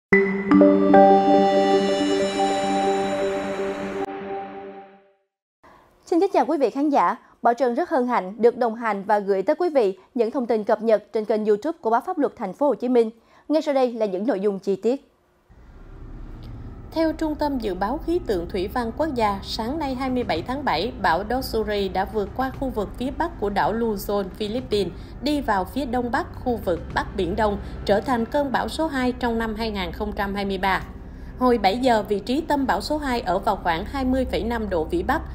Xin kính chào quý vị khán giả. Bảo Trân rất hân hạnh được đồng hành và gửi tới quý vị những thông tin cập nhật trên kênh YouTube của Báo Pháp Luật Thành phố Hồ Chí Minh. Ngay sau đây là những nội dung chi tiết. Theo Trung tâm Dự báo Khí tượng Thủy văn Quốc gia, sáng nay 27 tháng 7, bão Doksuri đã vượt qua khu vực phía bắc của đảo Luzon, Philippines, đi vào phía đông bắc khu vực Bắc Biển Đông, trở thành cơn bão số 2 trong năm 2023. Hồi 7 giờ, vị trí tâm bão số 2 ở vào khoảng 20,5 độ Vĩ Bắc,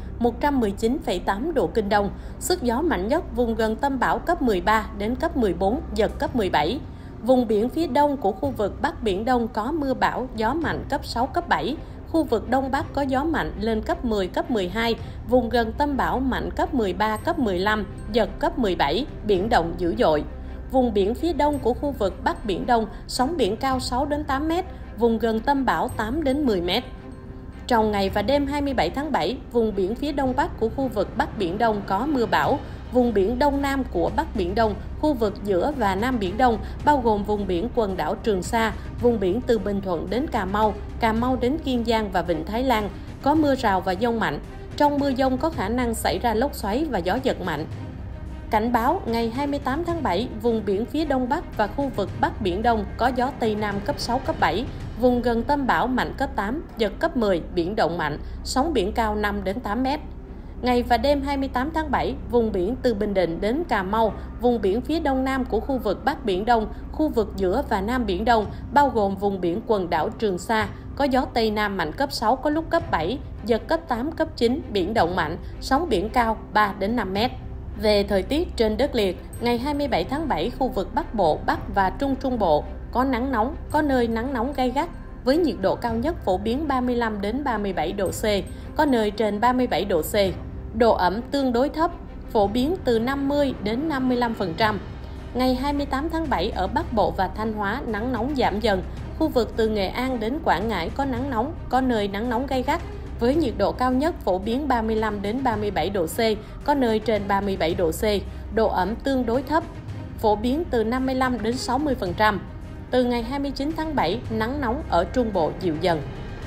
119,8 độ Kinh Đông. Sức gió mạnh nhất vùng gần tâm bão cấp 13 đến cấp 14, giật cấp 17. Vùng biển phía đông của khu vực Bắc Biển Đông có mưa bão, gió mạnh cấp 6, cấp 7. Khu vực Đông Bắc có gió mạnh lên cấp 10, cấp 12. Vùng gần tâm bão mạnh cấp 13, cấp 15, giật cấp 17, biển động dữ dội. Vùng biển phía đông của khu vực Bắc Biển Đông, sóng biển cao 6 đến 8 m, vùng gần tâm bão 8 đến 10 m. Trong ngày và đêm 27 tháng 7, vùng biển phía đông bắc của khu vực Bắc Biển Đông có mưa bão. Vùng biển đông nam của Bắc Biển Đông, khu vực giữa và Nam Biển Đông, bao gồm vùng biển quần đảo Trường Sa, vùng biển từ Bình Thuận đến Cà Mau đến Kiên Giang và Vịnh Thái Lan, có mưa rào và dông mạnh. Trong mưa dông có khả năng xảy ra lốc xoáy và gió giật mạnh. Cảnh báo ngày 28 tháng 7, vùng biển phía đông bắc và khu vực Bắc Biển Đông có gió Tây Nam cấp 6, cấp 7, vùng gần tâm bão mạnh cấp 8, giật cấp 10, biển động mạnh, sóng biển cao 5 đến 8 m. Ngày và đêm 28 tháng 7, vùng biển từ Bình Định đến Cà Mau, vùng biển phía đông nam của khu vực Bắc Biển Đông, khu vực giữa và Nam Biển Đông, bao gồm vùng biển quần đảo Trường Sa, có gió Tây Nam mạnh cấp 6, có lúc cấp 7, giật cấp 8, cấp 9, biển động mạnh, sóng biển cao 3 đến 5 m. Về thời tiết trên đất liền, ngày 27 tháng 7, khu vực Bắc Bộ, Bắc và Trung Trung Bộ có nắng nóng, có nơi nắng nóng gay gắt, với nhiệt độ cao nhất phổ biến 35 đến 37 độ C, có nơi trên 37 độ C. Độ ẩm tương đối thấp, phổ biến từ 50 đến 55%. Ngày 28 tháng 7 ở Bắc Bộ và Thanh Hóa nắng nóng giảm dần, khu vực từ Nghệ An đến Quảng Ngãi có nắng nóng, có nơi nắng nóng gay gắt, với nhiệt độ cao nhất phổ biến 35 đến 37 độ C, có nơi trên 37 độ C. Độ ẩm tương đối thấp, phổ biến từ 55 đến 60%. Từ ngày 29 tháng 7, nắng nóng ở Trung Bộ dịu dần.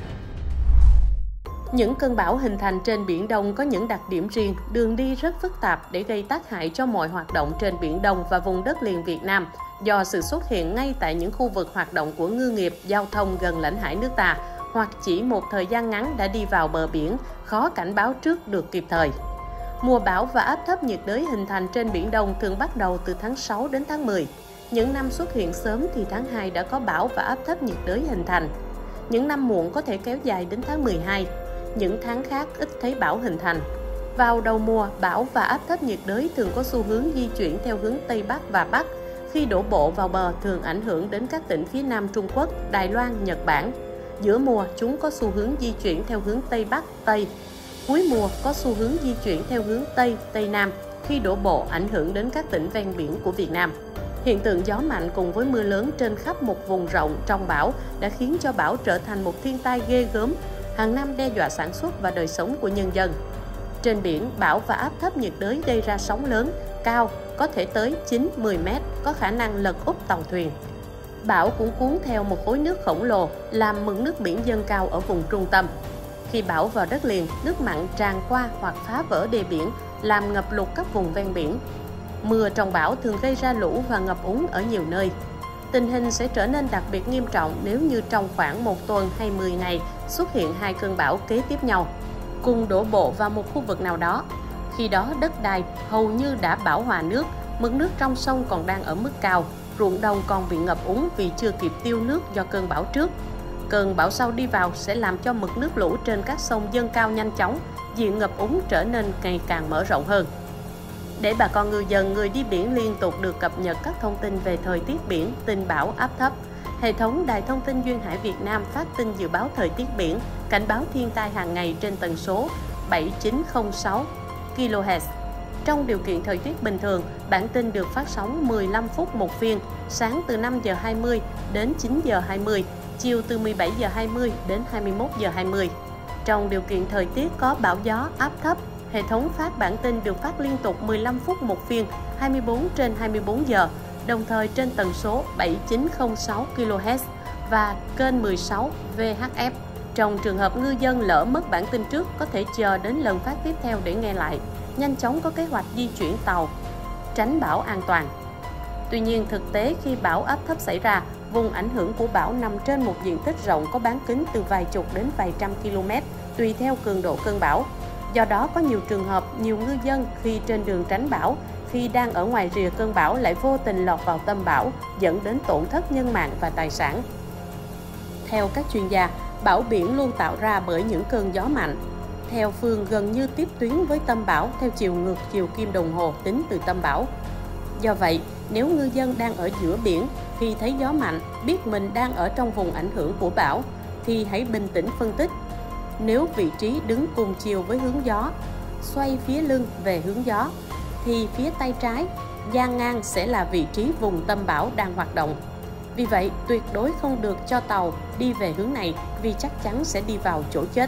Những cơn bão hình thành trên Biển Đông có những đặc điểm riêng, đường đi rất phức tạp để gây tác hại cho mọi hoạt động trên Biển Đông và vùng đất liền Việt Nam, do sự xuất hiện ngay tại những khu vực hoạt động của ngư nghiệp, giao thông gần lãnh hải nước ta, hoặc chỉ một thời gian ngắn đã đi vào bờ biển, khó cảnh báo trước được kịp thời. Mùa bão và áp thấp nhiệt đới hình thành trên Biển Đông thường bắt đầu từ tháng 6 đến tháng 10. Những năm xuất hiện sớm thì tháng 2 đã có bão và áp thấp nhiệt đới hình thành. Những năm muộn có thể kéo dài đến tháng 12. Những tháng khác ít thấy bão hình thành. Vào đầu mùa, bão và áp thấp nhiệt đới thường có xu hướng di chuyển theo hướng Tây Bắc và Bắc. Khi đổ bộ vào bờ thường ảnh hưởng đến các tỉnh phía Nam Trung Quốc, Đài Loan, Nhật Bản. Giữa mùa, chúng có xu hướng di chuyển theo hướng Tây Bắc, Tây. Cuối mùa có xu hướng di chuyển theo hướng Tây, Tây Nam. Khi đổ bộ ảnh hưởng đến các tỉnh ven biển của Việt Nam. Hiện tượng gió mạnh cùng với mưa lớn trên khắp một vùng rộng trong bão đã khiến cho bão trở thành một thiên tai ghê gớm, hàng năm đe dọa sản xuất và đời sống của nhân dân. Trên biển, bão và áp thấp nhiệt đới gây ra sóng lớn, cao, có thể tới 9-10 m, có khả năng lật úp tàu thuyền. Bão cũng cuốn theo một khối nước khổng lồ, làm mực nước biển dâng cao ở vùng trung tâm. Khi bão vào đất liền, nước mặn tràn qua hoặc phá vỡ đê biển, làm ngập lụt các vùng ven biển. Mưa trong bão thường gây ra lũ và ngập úng ở nhiều nơi. Tình hình sẽ trở nên đặc biệt nghiêm trọng nếu như trong khoảng 1 tuần hay 10 ngày xuất hiện 2 cơn bão kế tiếp nhau, cùng đổ bộ vào một khu vực nào đó. Khi đó đất đai hầu như đã bão hòa nước, mực nước trong sông còn đang ở mức cao, ruộng đồng còn bị ngập úng vì chưa kịp tiêu nước do cơn bão trước. Cơn bão sau đi vào sẽ làm cho mực nước lũ trên các sông dâng cao nhanh chóng, diện ngập úng trở nên ngày càng mở rộng hơn. Để bà con ngư dân, người đi biển liên tục được cập nhật các thông tin về thời tiết biển, tin bão, áp thấp, hệ thống Đài Thông tin Duyên Hải Việt Nam phát tin dự báo thời tiết biển, cảnh báo thiên tai hàng ngày trên tần số 7906 kHz. Trong điều kiện thời tiết bình thường, bản tin được phát sóng 15 phút một phiên, sáng từ 5 giờ 20 đến 9 giờ 20, chiều từ 17 giờ 20 đến 21 giờ 20. Trong điều kiện thời tiết có bão gió, áp thấp, hệ thống phát bản tin được phát liên tục 15 phút một phiên, 24/24 giờ, đồng thời trên tần số 7906 kHz, và kênh 16 VHF. Trong trường hợp ngư dân lỡ mất bản tin trước, có thể chờ đến lần phát tiếp theo để nghe lại, nhanh chóng có kế hoạch di chuyển tàu, tránh bão an toàn. Tuy nhiên, thực tế khi bão áp thấp xảy ra, vùng ảnh hưởng của bão nằm trên một diện tích rộng có bán kính từ vài chục đến vài trăm km, tùy theo cường độ cơn bão. Do đó, có nhiều trường hợp, nhiều ngư dân khi trên đường tránh bão, khi đang ở ngoài rìa cơn bão lại vô tình lọt vào tâm bão, dẫn đến tổn thất nhân mạng và tài sản. Theo các chuyên gia, bão biển luôn tạo ra bởi những cơn gió mạnh, theo phương gần như tiếp tuyến với tâm bão theo chiều ngược chiều kim đồng hồ tính từ tâm bão. Do vậy, nếu ngư dân đang ở giữa biển, khi thấy gió mạnh, biết mình đang ở trong vùng ảnh hưởng của bão, thì hãy bình tĩnh phân tích. Nếu vị trí đứng cùng chiều với hướng gió, xoay phía lưng về hướng gió, thì phía tay trái, dang ngang sẽ là vị trí vùng tâm bão đang hoạt động. Vì vậy, tuyệt đối không được cho tàu đi về hướng này vì chắc chắn sẽ đi vào chỗ chết.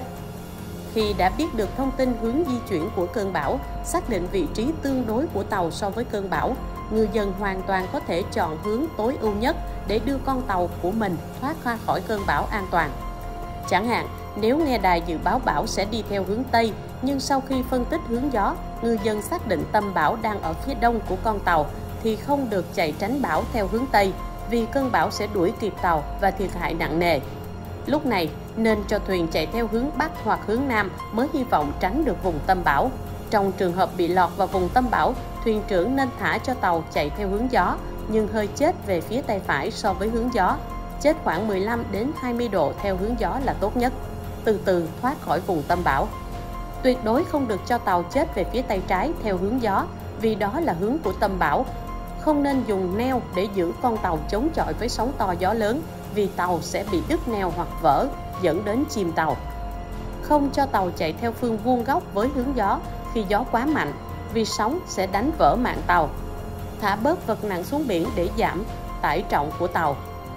Khi đã biết được thông tin hướng di chuyển của cơn bão, xác định vị trí tương đối của tàu so với cơn bão, ngư dân hoàn toàn có thể chọn hướng tối ưu nhất để đưa con tàu của mình thoát ra khỏi cơn bão an toàn. Chẳng hạn, nếu nghe đài dự báo bão sẽ đi theo hướng Tây, nhưng sau khi phân tích hướng gió, ngư dân xác định tâm bão đang ở phía đông của con tàu, thì không được chạy tránh bão theo hướng Tây, vì cơn bão sẽ đuổi kịp tàu và thiệt hại nặng nề. Lúc này, nên cho thuyền chạy theo hướng Bắc hoặc hướng Nam mới hy vọng tránh được vùng tâm bão. Trong trường hợp bị lọt vào vùng tâm bão, thuyền trưởng nên thả cho tàu chạy theo hướng gió, nhưng hơi chết về phía tay phải so với hướng gió. Chết khoảng 15 đến 20 độ theo hướng gió là tốt nhất. Từ từ thoát khỏi vùng tâm bão. Tuyệt đối không được cho tàu chết về phía tay trái theo hướng gió, vì đó là hướng của tâm bão. Không nên dùng neo để giữ con tàu chống chọi với sóng to gió lớn, vì tàu sẽ bị đứt neo hoặc vỡ, dẫn đến chìm tàu. Không cho tàu chạy theo phương vuông góc với hướng gió khi gió quá mạnh, vì sóng sẽ đánh vỡ mạn tàu. Thả bớt vật nặng xuống biển để giảm tải trọng của tàu.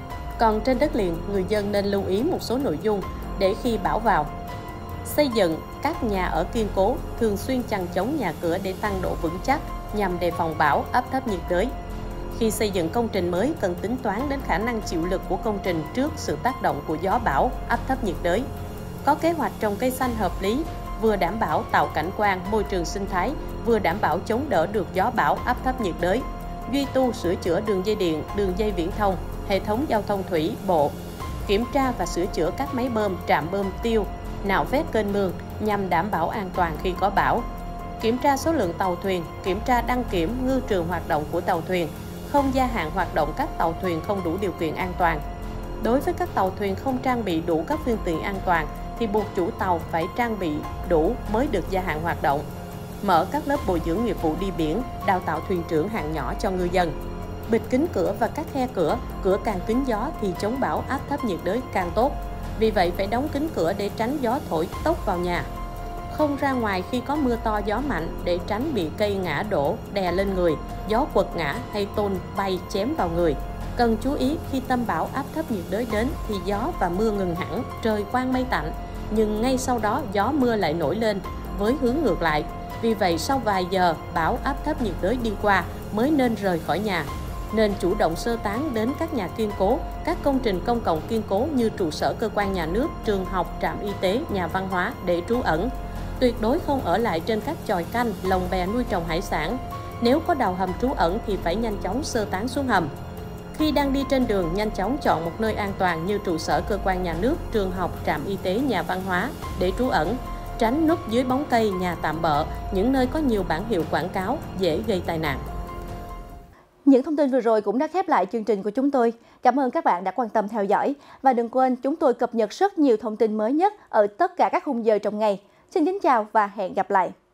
Còn trên đất liền, người dân nên lưu ý một số nội dung để khi bão vào. Xây dựng các nhà ở kiên cố, thường xuyên chằng chống nhà cửa để tăng độ vững chắc nhằm đề phòng bão, áp thấp nhiệt đới. Khi xây dựng công trình mới, cần tính toán đến khả năng chịu lực của công trình trước sự tác động của gió bão, áp thấp nhiệt đới. Có kế hoạch trồng cây xanh hợp lý, vừa đảm bảo tạo cảnh quan, môi trường sinh thái, vừa đảm bảo chống đỡ được gió bão, áp thấp nhiệt đới. Duy tu sửa chữa đường dây điện, đường dây viễn thông, hệ thống giao thông thủy, bộ. Kiểm tra và sửa chữa các máy bơm, trạm bơm tiêu, nạo vét kênh mương nhằm đảm bảo an toàn khi có bão. Kiểm tra số lượng tàu thuyền, kiểm tra đăng kiểm ngư trường hoạt động của tàu thuyền, không gia hạn hoạt động các tàu thuyền không đủ điều kiện an toàn. Đối với các tàu thuyền không trang bị đủ các phương tiện an toàn thì buộc chủ tàu phải trang bị đủ mới được gia hạn hoạt động. Mở các lớp bồi dưỡng nghiệp vụ đi biển, đào tạo thuyền trưởng hạng nhỏ cho ngư dân. Bịt kín cửa và các khe cửa, cửa càng kín gió thì chống bão áp thấp nhiệt đới càng tốt. Vì vậy phải đóng kín cửa để tránh gió thổi tốc vào nhà. Không ra ngoài khi có mưa to gió mạnh để tránh bị cây ngã đổ, đè lên người, gió quật ngã hay tôn bay chém vào người. Cần chú ý khi tâm bão áp thấp nhiệt đới đến thì gió và mưa ngừng hẳn, trời quang mây tạnh, nhưng ngay sau đó gió mưa lại nổi lên với hướng ngược lại. Vì vậy sau vài giờ bão áp thấp nhiệt đới đi qua mới nên rời khỏi nhà. Nên chủ động sơ tán đến các nhà kiên cố, các công trình công cộng kiên cố như trụ sở cơ quan nhà nước, trường học, trạm y tế, nhà văn hóa để trú ẩn. Tuyệt đối không ở lại trên các chòi canh, lồng bè nuôi trồng hải sản. Nếu có đào hầm trú ẩn thì phải nhanh chóng sơ tán xuống hầm. Khi đang đi trên đường, nhanh chóng chọn một nơi an toàn như trụ sở cơ quan nhà nước, trường học, trạm y tế, nhà văn hóa để trú ẩn. Tránh núp dưới bóng cây, nhà tạm bợ, những nơi có nhiều bảng hiệu quảng cáo dễ gây tai nạn. Những thông tin vừa rồi cũng đã khép lại chương trình của chúng tôi. Cảm ơn các bạn đã quan tâm theo dõi. Và đừng quên, chúng tôi cập nhật rất nhiều thông tin mới nhất ở tất cả các khung giờ trong ngày. Xin kính chào và hẹn gặp lại!